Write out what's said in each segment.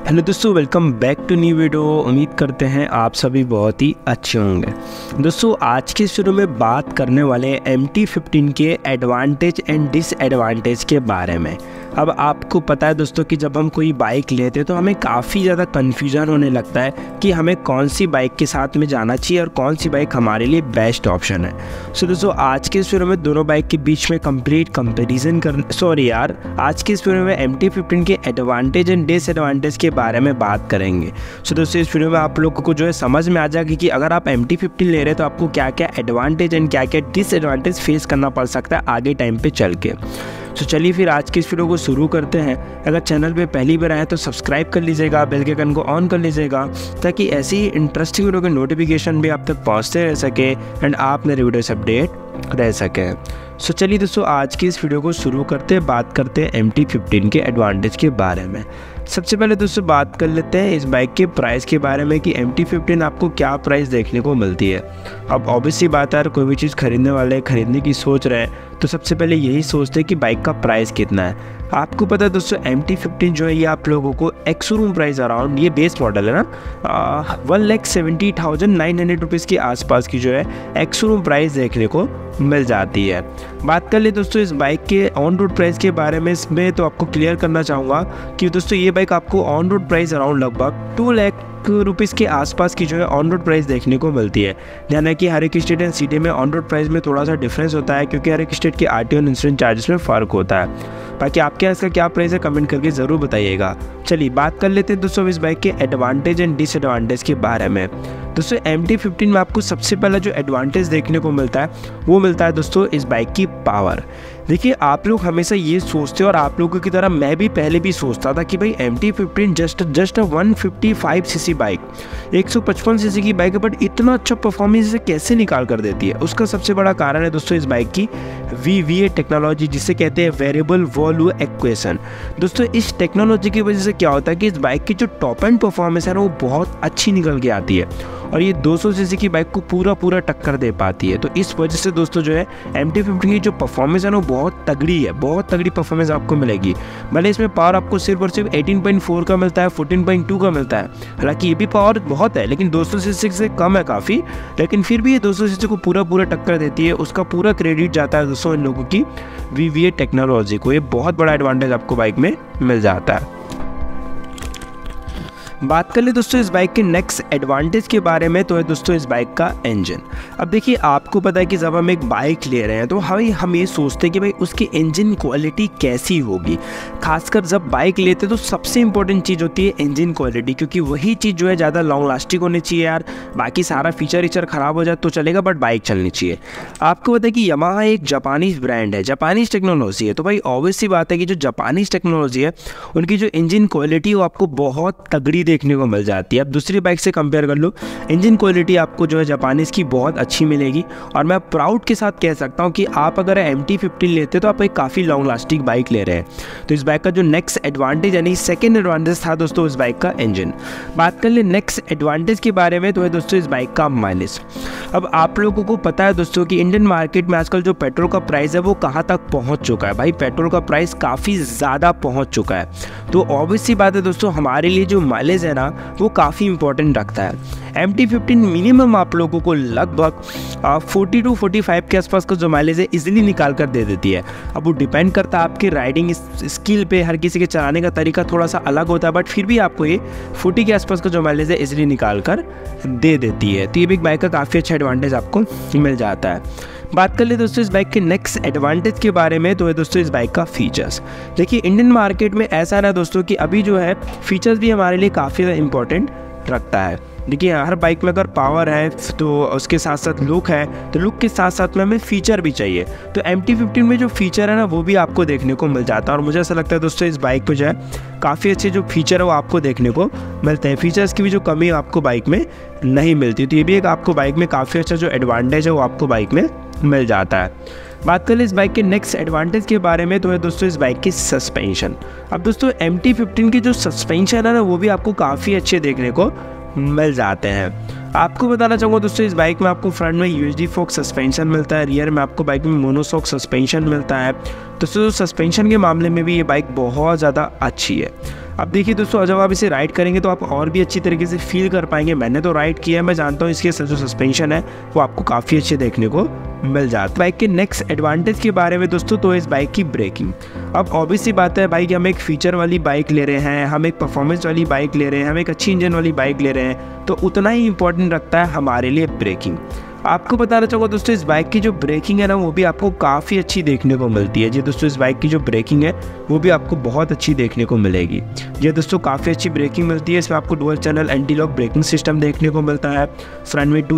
Hello दोस्तों, welcome back to new video. उम्मीद करते हैं आप सभी बहुत ही अच्छे होंगे। दोस्तों, आज के शुरू में बात करने वाले MT-15 के एडवांटेज एंड डिसएडवांटेज के बारे में। अब आपको पता है दोस्तों कि जब हम कोई बाइक लेते हैं तो हमें काफ़ी ज़्यादा कन्फ्यूजन होने लगता है कि हमें कौन सी बाइक के साथ में जाना चाहिए और कौन सी बाइक हमारे लिए बेस्ट ऑप्शन है। सो दोस्तों, आज के शुरू में दोनों बाइक के बीच में कंप्लीट कंपेरिजन आज के शुरू में MT-15 के एडवांटेज एंड डिसएडवांटेज के बारे में बात करेंगे। सो दोस्तों, इस वीडियो में आप लोगों को जो है समझ में आ जाएगा कि अगर आप MT-15 ले रहे हैं तो आपको क्या क्या एडवांटेज एंड क्या क्या डिसएडवांटेज फेस करना पड़ सकता है आगे टाइम पे चल के। तो चलिए फिर आज की इस वीडियो को शुरू करते हैं। अगर चैनल पे पहली बार आए तो सब्सक्राइब कर लीजिएगा, बेल के आइकन को ऑन कर लीजिएगा ताकि ऐसी ही इंटरेस्टिंग वीडियो के नोटिफिकेशन भी आप तक पहुंचते रह सके एंड आप मेरे वीडियो से अपडेट रह सकें। सो चलिए दोस्तों, आज की इस वीडियो को शुरू करते हैं, बात करते हैं MT-15 के एडवांटेज के बारे में। सबसे पहले दोस्तों बात कर लेते हैं इस बाइक के प्राइस के बारे में कि MT-15 आपको क्या प्राइस देखने को मिलती है। अब ऑब्वियसली बात है, कोई भी चीज़ खरीदने वाले खरीदने की सोच रहे हैं तो सबसे पहले यही सोचते हैं कि बाइक का प्राइस कितना है। आपको पता है दोस्तों, MT-15 जो है ये आप लोगों को एक्स-शोरूम प्राइस अराउंड, ये बेस मॉडल है ना, 1,70,900 रुपीज़ के आसपास की जो है एक्स-शोरूम प्राइस देखने को मिल जाती है। बात कर ले दोस्तों इस बाइक के ऑन रोड प्राइस के बारे में, इसमें तो आपको क्लियर करना चाहूँगा कि दोस्तों ये बाइक आपको ऑन रोड प्राइस अराउंड लगभग 2 लाख रुपीज़ के आसपास की जो है ऑन रोड प्राइस देखने को मिलती है। ध्यान है कि हर एक स्टेट एंड सिटी में ऑन रोड प्राइस में थोड़ा सा डिफरेंस होता है क्योंकि हर एक स्टेट के RTO और इंश्योरेंस चार्जेस में फ़र्क होता है। बाकी आपके यहाँ इसका क्या प्राइस है कमेंट करके ज़रूर बताइएगा। चलिए बात कर लेते हैं दोस्तों इस बाइक के एडवांटेज एंड डिसएडवांटेज के बारे में। दोस्तों MT-15 में आपको सबसे पहला जो एडवांटेज देखने को मिलता है वो मिलता है दोस्तों इस बाइक की पावर। देखिए, आप लोग हमेशा ये सोचते हो और आप लोगों की तरह मैं भी पहले भी सोचता था कि भाई MT-15 just 155 CC bike, 155 CC की बाइक है, बट इतना अच्छा परफॉर्मेंस इसे कैसे निकाल कर देती है। उसका सबसे बड़ा कारण है दोस्तों इस बाइक की VVA टेक्नोलॉजी, जिसे कहते हैं वेरिएबल वॉल्यूम एक्वेशन। दोस्तों इस टेक्नोलॉजी की वजह से क्या होता है कि इस बाइक की जो टॉप एंड परफॉर्मेंस है ना वो बहुत अच्छी निकल के आती है और ये 200 सीसी की बाइक को पूरा टक्कर दे पाती है। तो इस वजह से दोस्तों जो है MT-15 की जो परफॉर्मेंस है ना वो बहुत तगड़ी है, बहुत तगड़ी परफॉर्मेंस आपको मिलेगी। भले इसमें पावर आपको सिर्फ और सिर्फ 18.4 का मिलता है, 14.2 का मिलता है। हालांकि ये भी पावर बहुत है लेकिन 200 सीसी से कम है काफ़ी, लेकिन फिर भी ये 200 सीसी को पूरा टक्कर देती है। उसका पूरा क्रेडिट जाता है दोस्तों इन लोगों की VVA टेक्नोलॉजी को। ये बहुत बड़ा एडवांटेज आपको बाइक में मिल जाता है। बात कर ले दोस्तों इस बाइक के नेक्स्ट एडवांटेज के बारे में, तो है दोस्तों इस बाइक का इंजन। अब देखिए, आपको पता है कि जब हम एक बाइक ले रहे हैं तो हम ये सोचते हैं कि भाई उसकी इंजन क्वालिटी कैसी होगी। खासकर जब बाइक लेते हैं तो सबसे इंपॉर्टेंट चीज़ होती है इंजन क्वालिटी, क्योंकि वही चीज़ जो है ज़्यादा लॉन्ग लास्टिंग होनी चाहिए यार। बाकी सारा फीचर ख़राब हो जाए तो चलेगा बट बाइक चलनी चाहिए। आपको पता है कि यामाहा एक जापानीज ब्रांड है, जापानीज टेक्नोलॉजी है, तो भाई ऑब्वियस सी बात है कि जो जापानीज टेक्नोलॉजी है उनकी जो इंजन क्वालिटी वो आपको बहुत तगड़ी देखने को मिल जाती है। अब दूसरी बाइक से कंपेयर कर लो, इंजन क्वालिटी आपको जो है जापानीज की बहुत अच्छी मिलेगी और मैं प्राउड के साथ कह सकता हूं कि आप अगर MT-15 लेते तो आप एक काफ़ी लॉन्ग लास्टिंग बाइक ले रहे हैं। तो इस बाइक का जो नेक्स्ट एडवांटेज यानी सेकेंड एडवांटेज था दोस्तों इस बाइक का इंजन। बात कर ले नेक्स्ट एडवांटेज के बारे में, तो है दोस्तों इस बाइक का माइलेज। अब आप लोगों को पता है दोस्तों कि इंडियन मार्केट में आजकल जो पेट्रोल का प्राइस है वो कहाँ तक पहुँच चुका है। भाई पेट्रोल का प्राइस काफ़ी ज़्यादा पहुँच चुका है, तो ऑब्वियस सी बात है दोस्तों हमारे लिए जो माइलेज है ना वो काफ़ी इंपॉर्टेंट रखता है। MT-15 मिनिमम आप लोगों को लगभग 40 to 45 के आसपास का जो माइलेज है इजीली निकाल कर दे देती है। अब वो डिपेंड करता है आपकी राइडिंग स्किल पे, हर किसी के चलाने का तरीका थोड़ा सा अलग होता है, बट फिर भी आपको ये 40 के आसपास का जो माइलेज है इजीली निकाल कर दे देती है। तो ये भी बाइक का काफ़ी अच्छा एडवांटेज आपको मिल जाता है। बात कर ले दोस्तों इस बाइक के नेक्स्ट एडवांटेज के बारे में, तो है दोस्तों इस बाइक का फीचर्स। देखिए, इंडियन मार्केट में ऐसा ना दोस्तों कि अभी जो है फीचर्स भी हमारे लिए काफ़ी ज़्यादा इंपॉर्टेंट रखता है। देखिए, हर बाइक में अगर पावर है तो उसके साथ साथ लुक है, तो लुक के साथ साथ में हमें फीचर भी चाहिए। तो MT-15 में जो फीचर है ना वो भी आपको देखने को मिल जाता है और मुझे ऐसा लगता है दोस्तों इस बाइक पे जो है काफ़ी अच्छे जो फीचर है वो आपको देखने को मिलते हैं। फीचर्स की भी जो कमी आपको बाइक में नहीं मिलती, तो ये भी एक आपको बाइक में काफ़ी अच्छा जो एडवांटेज है वो आपको बाइक में मिल जाता है। बात करें इस बाइक के नेक्स्ट एडवांटेज के बारे में, तो है दोस्तों इस बाइक की सस्पेंशन। अब दोस्तों MT-15 की जो सस्पेंशन है ना वो भी आपको काफ़ी अच्छे देखने को मिल जाते हैं। आपको बताना चाहूँगा दोस्तों इस बाइक में आपको फ्रंट में USD फोक सस्पेंशन मिलता है, रियर में आपको बाइक में मोनोशॉक सस्पेंशन मिलता है। दोस्तों सस्पेंशन के मामले में भी ये बाइक बहुत ज़्यादा अच्छी है। अब देखिए दोस्तों, जब आप इसे राइड करेंगे तो आप और भी अच्छी तरीके से फील कर पाएंगे। मैंने तो राइड किया है, मैं जानता हूँ इसके जो सस्पेंशन है वो आपको काफ़ी अच्छे देखने को मिल जाता है। बाइक के नेक्स्ट एडवांटेज के बारे में दोस्तों, तो इस बाइक की ब्रेकिंग। अब ऑब्वियसली बात है भाई कि हम एक फीचर वाली बाइक ले रहे हैं, हम एक परफॉर्मेंस वाली बाइक ले रहे हैं, हम एक अच्छी इंजन वाली बाइक ले रहे हैं, तो उतना ही इंपॉर्टेंट रखता है हमारे लिए ब्रेकिंग। आपको बताना चाहूँगा दोस्तों, इस बाइक की जो ब्रेकिंग है ना वो भी आपको काफ़ी अच्छी देखने को मिलती है। जी दोस्तों, इस बाइक की जो ब्रेकिंग है वो भी आपको बहुत अच्छी देखने को मिलेगी। जी दोस्तों, काफ़ी अच्छी ब्रेकिंग मिलती है। इसमें आपको dual channel anti lock braking system देखने को मिलता है। फ्रंट में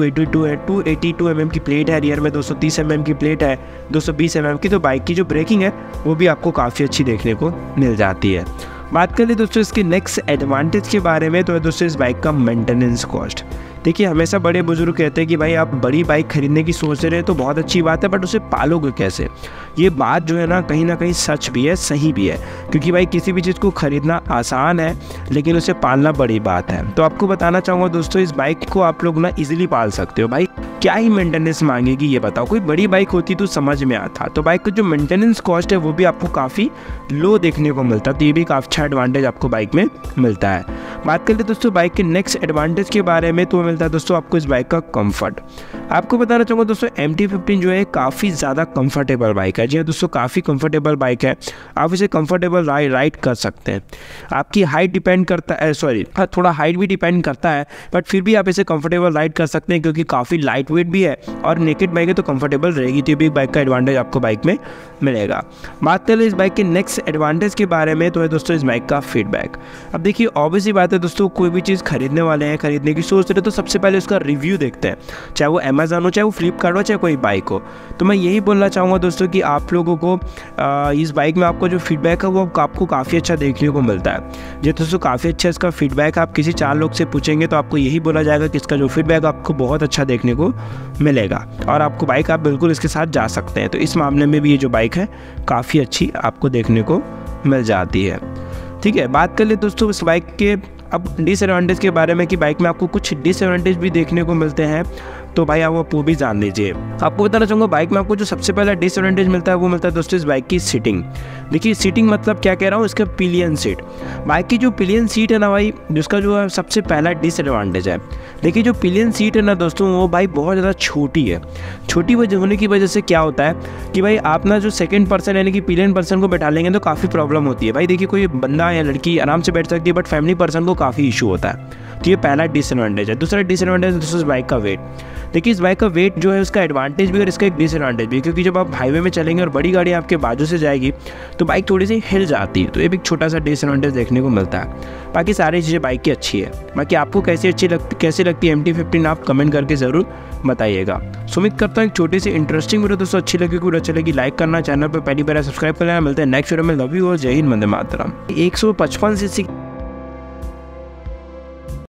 282 mm की प्लेट है, रियर में 230 mm की प्लेट है, 220 mm की। तो बाइक की जो ब्रेकिंग है वो भी आपको काफ़ी अच्छी देखने को मिल जाती है। बात कर ले दोस्तों इसके नेक्स्ट एडवांटेज के बारे में, तो है दोस्तों इस बाइक का मेंटेनेंस कॉस्ट। देखिए, हमेशा बड़े बुजुर्ग कहते हैं कि भाई आप बड़ी बाइक खरीदने की सोच रहे हैं तो बहुत अच्छी बात है, बट उसे पालोगे कैसे। ये बात जो है ना कहीं सच भी है, सही भी है, क्योंकि भाई किसी भी चीज़ को खरीदना आसान है लेकिन उसे पालना बड़ी बात है। तो आपको बताना चाहूँगा दोस्तों, इस बाइक को आप लोग ना ईजिली पाल सकते हो। भाई क्या ही मेंटेनेंस मांगेगी ये बताओ। कोई बड़ी बाइक होती तो समझ में आता, तो बाइक का जो मेंटेनेंस कॉस्ट है वो भी आपको काफ़ी लो देखने को मिलता है। तो ये भी काफ़ी अच्छा एडवांटेज आपको बाइक में मिलता है। बात कर ले दोस्तों बाइक के नेक्स्ट एडवांटेज के बारे में, तो मिलता है दोस्तों आपको इस बाइक का कंफर्ट। आपको बताना चाहूँगा दोस्तों, MT-15 जो है काफ़ी ज़्यादा कंफर्टेबल बाइक है। जी हाँ दोस्तों, काफ़ी कंफर्टेबल बाइक है। आप इसे कंफर्टेबल राइड कर सकते हैं। आपकी हाइट डिपेंड करता है, थोड़ा हाइट भी डिपेंड करता है, बट फिर भी आप इसे कंफर्टेबल राइड कर सकते हैं क्योंकि काफ़ी लाइट वेट भी है और नेकेड बाइक है तो कंफर्टेबल रहेगी। तो ये भी बाइक का एडवांटेज आपको बाइक में मिलेगा। बात करें इस बाइक के नेक्स्ट एडवांटेज के बारे में, तो है दोस्तों इस बाइक का फीडबैक। अब देखिए, ऑब्वियसली बात है दोस्तों, कोई भी चीज़ खरीदने वाले हैं, खरीदने की सोच रहे तो सबसे पहले उसका रिव्यू देखते हैं, चाहे वो अमेज़न हो, चाहे वो फ्लिपकार्ट हो, चाहे कोई बाइक हो। तो मैं यही बोलना चाहूँगा दोस्तों कि आप लोगों को इस बाइक में आपको जो फीडबैक है वो आपको काफ़ी अच्छा देखने को मिलता है। जी दोस्तों, काफ़ी अच्छा इसका फीडबैक। आप किसी 4 लोग से पूछेंगे तो आपको यही बोला जाएगा कि इसका जो फीडबैक आपको बहुत अच्छा देखने को मिलेगा और आपको बाइक आप बिल्कुल इसके साथ जा सकते हैं। तो इस मामले में भी ये जो बाइक है काफ़ी अच्छी आपको देखने को मिल जाती है। ठीक है, बात कर ले दोस्तों इस बाइक के अब डिसएडवांटेज के बारे में कि बाइक में आपको कुछ डिसएडवांटेज भी देखने को मिलते हैं, तो भाई आप वो भी जान लीजिए। आपको बताना चाहूँगा बाइक में आपको जो सबसे पहला डिसएडवांटेज मिलता है वो मिलता है दोस्तों इस बाइक की सीटिंग। देखिए, सीटिंग मतलब क्या कह रहा हूँ, इसका पिलियन सीट। बाइक की जो पिलियन सीट है ना भाई, जिसका जो है सबसे पहला डिसएडवांटेज है। देखिए, जो पिलियन सीट है ना दोस्तों वो भाई बहुत ज़्यादा छोटी है। छोटी होने की वजह से क्या होता है कि भाई आप ना जो सेकंड पर्सन यानी कि पिलियन पर्सन को बैठा लेंगे तो काफ़ी प्रॉब्लम होती है। भाई देखिए, कोई बंदा या लड़की आराम से बैठ सकती है बट फैमिली पर्सन को काफ़ी इशू होता है। तो ये पहला डिसएडवांटेज है। दूसरा डिसएडवांटेज है दोस्तों इस बाइक का वेट। देखिए, इस बाइक का वेट जो है उसका एडवांटेज भी और इसका एक डिसएडवांटेज भी, क्योंकि जब आप हाईवे में चलेंगे और बड़ी गाड़ी आपके बाजू से जाएगी तो बाइक थोड़ी सी हिल जाती है। तो ये भी एक छोटा सा डिसएडवांटेज देखने को मिलता है। बाकी सारी चीज़ें बाइक की अच्छी है। बाकी आपको कैसी लगती है MT-15 आप कमेंट करके ज़रूर बताइएगा। उम्मीद करता हूँ एक छोटी सी इंटरेस्टिंग वीडियो दोस्तों अच्छी लगी। वीडियो अच्छी लगी लाइक करना, चैनल पर पहली बार सब्सक्राइब करना। मिलते हैं नेक्स्ट वीडियो में। लव यू और जय हिंद, वंदे मातरम। 155 cc